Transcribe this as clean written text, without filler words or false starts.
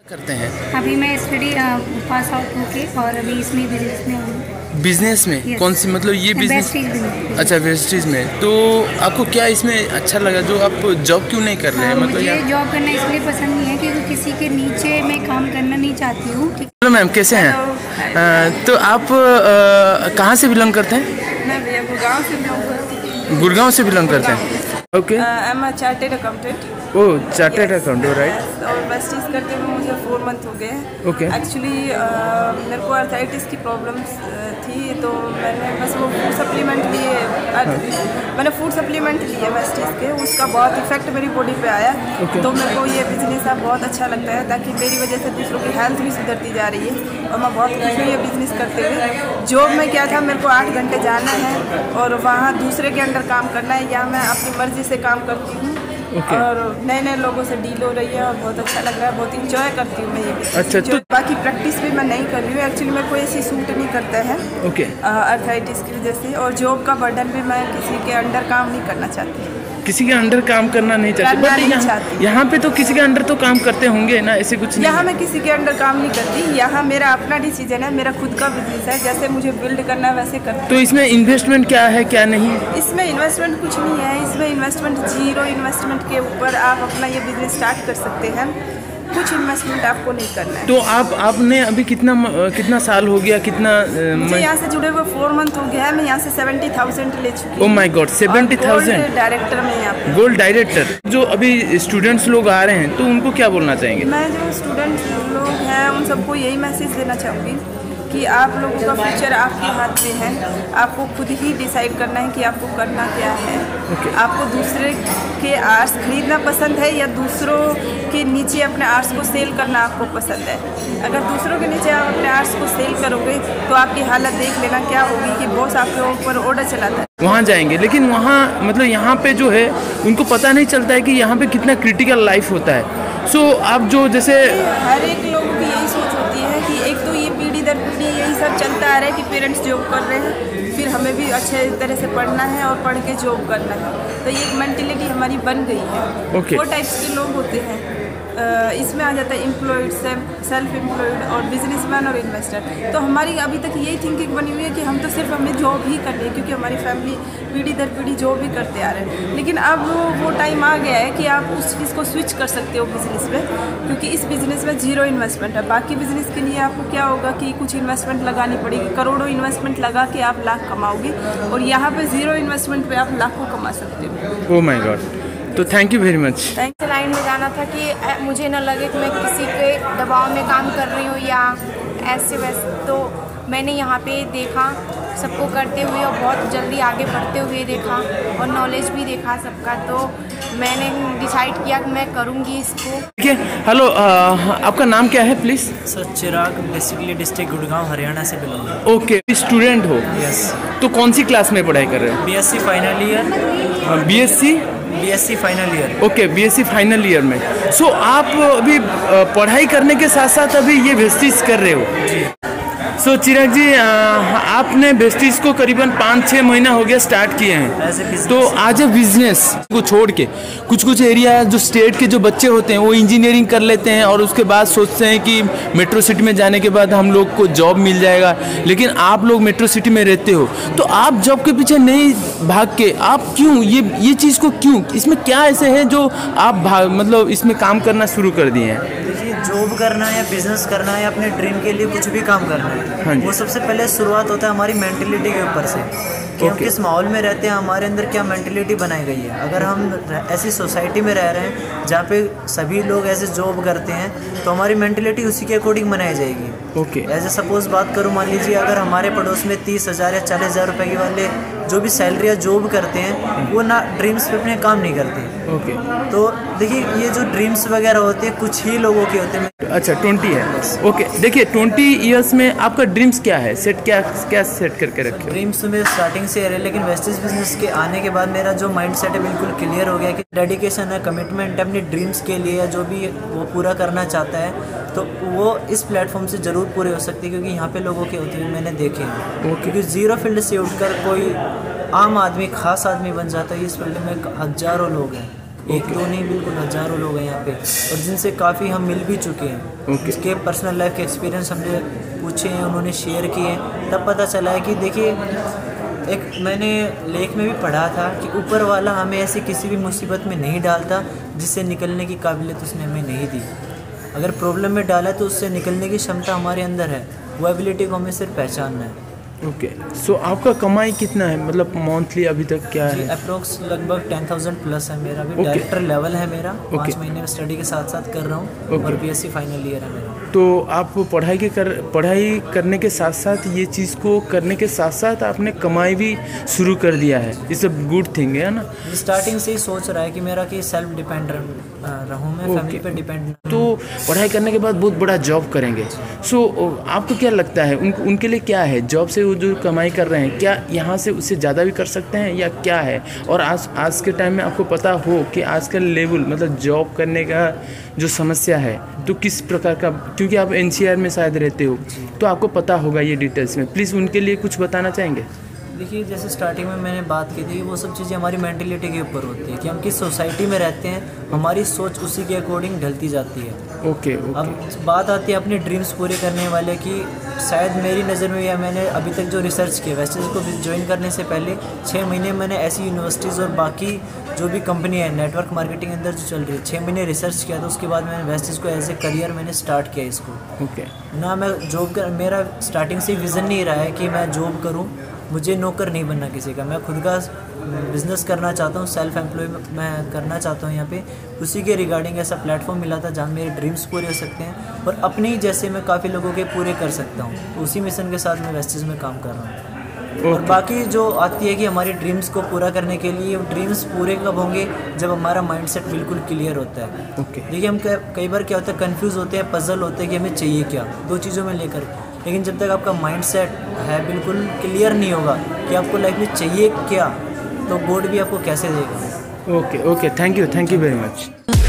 करते हैं? अभी मैं स्टडी पास आउट होके और अभी इसमें बिजनेस में हूँ। बिजनेस में? Yes. कौन सी, मतलब ये बिजनेस? वेस्टीज। अच्छा, वेस्टीज में। तो आपको क्या इसमें अच्छा लगा जो आप जॉब क्यों नहीं कर रहे हैं? मतलब मुझे जॉब करना इसलिए पसंद नहीं है क्योंकि किसी के नीचे मैं काम करना नहीं चाहती हूँ। हेलो मैम, कैसे हैं? तो आप कहाँ से बिलोंग करते हैं? मैं भैया गुड़गांव से बिलोंग करती हूँ। गुड़गांव से बिलोंग करते हैं? Okay. I am a chartered accountant. Oh, chartered accountant, right. और वेस्टीज करते हुए मुझे 4 मंथ हो गए हैं। ओके। एक्चुअली मेरे को आर्थराइटिस की प्रॉब्लम्स थी, तो मैंने बस वो फूड सप्लीमेंट लिए। मैंने फूड सप्लीमेंट लिए वेस्टीज के, उसका बहुत इफेक्ट मेरी बॉडी पे आया। तो मेरे को ये बिजनेस अब बहुत अच्छा लगता है, ताकि मेरी वजह से दूसरों की हेल्थ भी सुधरती जा रही है और मैं बहुत खुश हूँ ये बिजनेस करते हुए। जॉब में क्या था, मेरे को 8 घंटे जाना है और वहाँ दूसरे के अंडर काम करना है, या मैं अपनी मर्जी से काम करती हूँ। और नए नए लोगों से डील हो रही है और बहुत अच्छा लग रहा है, बहुत इंजॉय करती हूँ मैं ये भी। अच्छा, तो बाकी प्रैक्टिस भी मैं नहीं कर रही हूँ, एक्चुअली मेरे को ऐसी सूट नहीं करता है ओके आर्थराइटिस की वजह से। और जॉब का बर्डन भी मैं किसी के अंडर काम नहीं करना चाहती। किसी के अंडर काम करना नहीं चाहते? बट यहाँ पे तो किसी के अंडर तो काम करते होंगे ना, ऐसे कुछ नहीं? यहाँ मैं किसी के अंडर काम नहीं करती, यहाँ मेरा अपना डिसीजन है, मेरा खुद का बिजनेस है, जैसे मुझे बिल्ड करना है वैसे करती। तो इसमें इन्वेस्टमेंट क्या है, क्या नहीं? इसमें इन्वेस्टमेंट कुछ नहीं है, इसमें इन्वेस्टमेंट 0 इन्वेस्टमेंट के ऊपर आप अपना ये बिजनेस स्टार्ट कर सकते हैं। कुछ इन्वेस्टमेंट आपको नहीं करना है। तो आपने अभी कितना साल हो गया, कितना? मुझे यहाँ से जुड़े हुए 4 मंथ हो गया है। मैं यहाँ से 70,000 ले चुकी हूँ। ओह माय गॉड, 70,000! डायरेक्टर में यहाँ पे गोल्ड डायरेक्टर। जो अभी स्टूडेंट्स लोग आ रहे हैं, तो उनको क्या बोलना चाहेंगे? मैं जो स्टूडेंट्स लोग हैं उन सबको यही मैसेज देना चाहूँगी कि आप लोगों का फ्यूचर आपके हाथ में है। आपको खुद ही डिसाइड करना है कि आपको करना क्या है। आपको दूसरे के आर्ट्स खरीदना पसंद है या दूसरों के नीचे अपने आर्ट्स को सेल करना आपको पसंद है? अगर दूसरों के नीचे आप अपने आर्ट्स को सेल करोगे तो आपकी हालत देख लेना क्या होगी कि बॉस आपके ऊपर ऑर्डर चलाता है। वहाँ जाएंगे, लेकिन वहाँ मतलब यहाँ पे जो है उनको पता नहीं चलता है कि यहाँ पे कितना क्रिटिकल लाइफ होता है। सो आप जो जैसे हर एक लोगों की यही सोच होती है कि एक तो ये पीढ़ी दर पीढ़ी यही सब चलता आ रहा है कि पेरेंट्स जॉब कर रहे हैं, फिर हमें भी अच्छे तरह से पढ़ना है और पढ़ के जॉब करना है। तो ये एक मेंटेलिटी हमारी बन गई है। 4 टाइप्स के लोग होते हैं। इसमें आ जाता है एम्प्लॉयड, सेल्फ एम्प्लॉयड और बिजनेसमैन और इन्वेस्टर। तो हमारी अभी तक यही थिंकिंग बनी हुई है कि हम तो सिर्फ हमें जॉब ही करनी है, क्योंकि हमारी फैमिली पीढ़ी दर पीढ़ी जॉब ही करते आ रहे हैं। लेकिन अब वो टाइम आ गया है कि आप उस चीज़ को स्विच कर सकते हो बिजनेस में, क्योंकि इस बिज़नेस में 0 इन्वेस्टमेंट है। बाकी बिजनेस के लिए आपको क्या होगा कि कुछ इन्वेस्टमेंट लगानी पड़ेगी, करोड़ों इन्वेस्टमेंट लगा के आप लाख कमाओगे, और यहाँ पे 0 इन्वेस्टमेंट पे आप लाखों कमा सकते हो। ओह माय गॉड, तो thank you very much. Line में जाना था कि मुझे न लगे कि मैं किसी के दबाव में काम कर रही हूँ या ऐसे वैसे। तो मैंने यहाँ पे देखा सबको करते हुए और बहुत जल्दी आगे बढ़ते हुए देखा और नॉलेज भी देखा सबका, तो मैंने डिसाइड किया कि मैं करूँगी इसको। ठीक है। हेलो, आपका नाम क्या है please? Sir Chirag, basically district Gurgaon Haryana से बिलोंग। ओके, स्टूडेंट हो? यस। तो कौन सी क्लास में पढ़ाई कर रहे हो? BSc final year. BSc final year. Okay, BSc final year में। सो आप अभी पढ़ाई करने के साथ साथ अभी ये वेस्टीज कर रहे हो? जी। सो चिराग जी, आपने वेस्टीज को करीबन 5-6 महीना हो गया स्टार्ट किए हैं। तो आज बिजनेस को छोड़ के कुछ एरिया जो स्टेट के जो बच्चे होते हैं वो इंजीनियरिंग कर लेते हैं और उसके बाद सोचते हैं कि मेट्रो सिटी में जाने के बाद हम लोग को जॉब मिल जाएगा, लेकिन आप लोग मेट्रो सिटी में रहते हो, तो आप जॉब के पीछे नहीं भाग के आप क्यों ये चीज़ को क्यों, इसमें क्या ऐसे है जो आप मतलब इसमें काम करना शुरू कर दिए हैं? जॉब करना है या बिजनेस करना है या अपने ड्रीम के लिए कुछ भी काम करना है, वो सबसे पहले शुरुआत होता है हमारी मेंटेलिटी के ऊपर से कि हम किस माहौल में रहते हैं, हमारे अंदर क्या मेंटेलिटी बनाई गई है। अगर हम ऐसी सोसाइटी में रह रहे हैं जहाँ पे सभी लोग ऐसे जॉब करते हैं तो हमारी मेंटेलिटी उसी के अकॉर्डिंग बनाई जाएगी। ओके। ऐसे सपोज बात करूँ, मान लीजिए अगर हमारे पड़ोस में 30,000 या 40,000 रुपये के वाले जो भी सैलरी या जॉब करते हैं वो ना ड्रीम्स पे अपने काम नहीं करते। ओके। तो देखिए ये जो ड्रीम्स वगैरह होते हैं कुछ ही लोगों के होते हैं। अच्छा, 20 है। ओके, देखिए 20 ईयर्स में आपका ड्रीम्स क्या है, क्या सेट करके रखे? ड्रीम्स में स्टार्टिंग से है, लेकिन वेस्टीज बिजनेस के आने के बाद मेरा जो माइंड सेट है बिल्कुल क्लियर हो गया कि डेडिकेशन है, कमिटमेंट है अपने ड्रीम्स के लिए, जो भी वो पूरा करना चाहता है तो वो इस प्लेटफॉर्म से ज़रूर पूरे हो सकते हैं, क्योंकि यहाँ पे लोगों के होते हुए मैंने देखे हैं। क्योंकि 0 फील्ड से उठकर कोई आम आदमी, खास आदमी बन जाता है। इस फील्ड में हज़ारों लोग हैं, एक दो नहीं, बिल्कुल हज़ारों लोग हैं यहाँ पे, और जिनसे काफ़ी हम मिल भी चुके हैं। इसके पर्सनल लाइफ के एक्सपीरियंस हमने पूछे हैं, उन्होंने शेयर किए हैं, तब पता चला है कि देखिए, एक मैंने लेख में भी पढ़ा था कि ऊपर वाला हमें ऐसी किसी भी मुसीबत में नहीं डालता जिससे निकलने की काबिलियत उसने हमें नहीं दी। अगर प्रॉब्लम में डाला तो उससे निकलने की क्षमता हमारे अंदर है, वो एबिलिटी को हमें सिर्फ पहचानना है। ओके, सो आपका कमाई कितना है, मतलब मंथली अभी तक क्या है? अप्रोक्स लगभग 10,000 प्लस है मेरा, अभी डायरेक्टर लेवल है मेरा। 5 महीने में स्टडी के साथ साथ कर रहा हूँ, और BSc फाइनल ईयर है मेरा। तो आप पढ़ाई करने के साथ साथ ये चीज़ को करने के साथ साथ आपने कमाई भी शुरू कर दिया है, इट्स अ गुड थिंग है ना? स्टार्टिंग से ही सोच रहा है कि मेरा कि सेल्फ डिपेंड रहूँ मैं, फैमिली पे डिपेंड। तो पढ़ाई करने के बाद बहुत बड़ा जॉब करेंगे, सो आपको क्या लगता है उनके लिए क्या है जॉब से वो जो कमाई कर रहे हैं, क्या यहाँ से उससे ज़्यादा भी कर सकते हैं या क्या है? और आज के टाइम में आपको पता हो कि आज का लेवल, मतलब जॉब करने का जो समस्या है, तो किस प्रकार का, क्योंकि आप NCR में शायद रहते हो तो आपको पता होगा ये डिटेल्स में, प्लीज़ उनके लिए कुछ बताना चाहेंगे? देखिए, जैसे स्टार्टिंग में मैंने बात की थी, वो सब चीज़ें हमारी मेंटलिटी के ऊपर होती है कि हम किस सोसाइटी में रहते हैं, हमारी सोच उसी के अकॉर्डिंग ढलती जाती है। ओके। अब बात आती है अपने ड्रीम्स पूरे करने वाले की, शायद मेरी नज़र में, या मैंने अभी तक जो रिसर्च किया, वेस्टेज को ज्वाइन करने से पहले 6 महीने मैंने ऐसी यूनिवर्सिटीज़ और बाकी जो भी कंपनी है नेटवर्क मार्केटिंग अंदर जो चल रही है, 6 महीने रिसर्च किया, तो उसके बाद मैंने वेस्टेज को एज ए करियर मैंने स्टार्ट किया इसको। ओके। ना मैं जॉब कर, मेरा स्टार्टिंग से विज़न नहीं रहा है कि मैं जॉब करूं, मुझे नौकर नहीं बनना किसी का, मैं खुद का बिज़नेस करना चाहता हूं, सेल्फ एम्प्लॉय मैं करना चाहता हूं। यहाँ पे उसी के रिगार्डिंग ऐसा प्लेटफॉर्म मिला था जहाँ मेरे ड्रीम्स पूरे हो सकते हैं और अपने ही जैसे मैं काफ़ी लोगों के पूरे कर सकता हूँ, तो उसी मिशन के साथ मैं वेस्टेज में काम कर रहा हूँ। और बाकी जो आती है कि हमारी ड्रीम्स को पूरा करने के लिए, ड्रीम्स पूरे कब होंगे जब हमारा माइंडसेट बिल्कुल क्लियर होता है। देखिए, हम कई बार क्या होता है, कंफ्यूज होते हैं, पजल होते हैं कि हमें चाहिए क्या, दो चीज़ों में लेकर, लेकिन जब तक आपका माइंडसेट है बिल्कुल क्लियर नहीं होगा कि आपको लाइफ में चाहिए क्या, तो गॉड भी आपको कैसे देगा। Okay, thank you very much.